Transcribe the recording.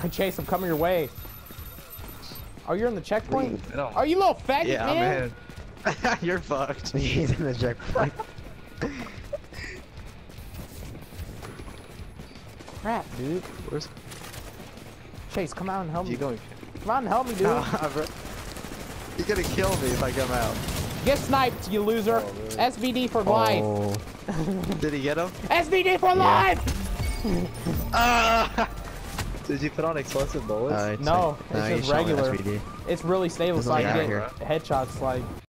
Chase, I'm coming your way. Oh, you're in the checkpoint? No. Oh, you little faggot, Yeah, man. man. You're fucked. He's in the checkpoint. Crap, dude. Where's Chase, come out and help me. you going? Come out and help me, dude. He's gonna kill me if I come out. Get sniped, you loser. Oh, really? SVD for life. Oh. Did he get him? SVD for life! Did you put on explosive bullets? No, it's just regular. It's really stable, so I like can out get headshots like